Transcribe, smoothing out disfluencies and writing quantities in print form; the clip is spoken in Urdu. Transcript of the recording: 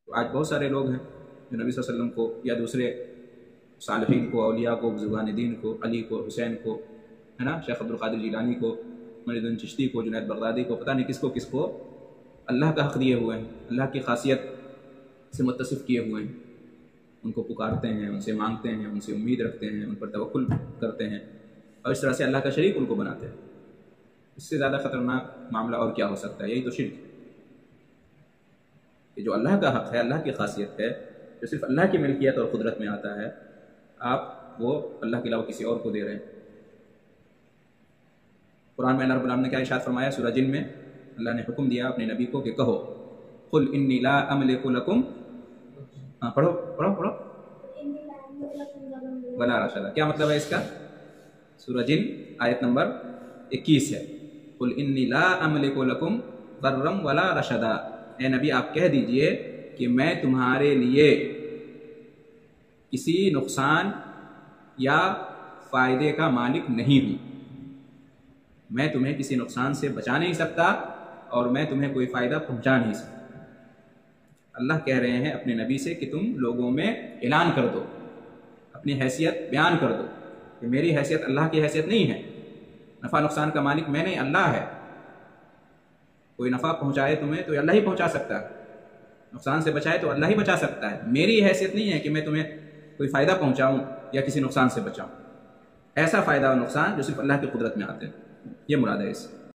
تو آج بہت سارے لوگ ہیں جو نبی صلی اللہ علیہ وسلم کو یا دوسرے صالحین کو، اولیاء کو، بزرگان دین کو، علی کو، حسین کو، ہے نا، شیخ عبد القادر جیلانی کو، معین الدین چشتی کو، جنید بغدادی کو، پتہ نہیں کس کو اللہ کا حق دیے ہوئے ہیں، اللہ کی خاصیت سے متصف کیے ہوئے ہیں. ان کو پکارتے ہیں، ان سے مانگتے ہیں، ان سے امید رکھتے ہیں، ان پر توکل کرتے ہیں، اور اس طرح سے اللہ کا شریک ان کو بناتے ہیں. اس سے زیادہ خطرناک معاملہ اور کیا ہو سکتا ہے؟ یہی تو شرک ہے کہ جو اللہ کا حق ہے، اللہ کی خاصیت ہے، جو صرف اللہ کی ملکیت اور قدرت میں آتا ہے، آپ وہ اللہ کے علاوہ کسی اور کو دے رہے ہیں. قرآن میں اللہ رب العالمین نے کیا ارشاد فرمایا؟ سورہ جن میں اللہ نے حکم دیا اپنے نبی کو کہ کہو قل انی لا املک لکم، پڑھو ولا رشدا. کیا مطلب ہے اس کا؟ سورہ جن آیت نمبر 21 ہے. قل انی لا املک لکم ضرا ولا رشدا. اے نبی آپ کہہ دیجئے کہ میں تمہارے لیے کسی نقصان یا فائدے کا مالک نہیں ہوں. میں تمہیں کسی نقصان سے بچا نہیں سکتا اور میں تمہیں کوئی فائدہ پہنچا نہیں سکتا. اللہ کہہ رہے ہیں اپنے نبی سے کہ تم لوگوں میں اعلان کر دو، اپنی حیثیت بیان کر دو کہ میری حیثیت اللہ کی حیثیت نہیں ہے. نفع نقصان کا مالک میں نہیں، اللہ ہے. کوئی نفع پہنچائے تمہیں تو اللہ ہی پہنچا سکتا ہے، نقصان سے بچائے تو اللہ ہی بچا سکتا ہے. میری حیثیت نہیں ہے کہ میں تمہیں کوئی فائدہ پہنچاؤں یا کسی نقصان سے بچاؤں. ایسا فائدہ اور نقصان جو صرف اللہ کی قدرت میں آتے ہیں، یہ مراد ہے اس سے.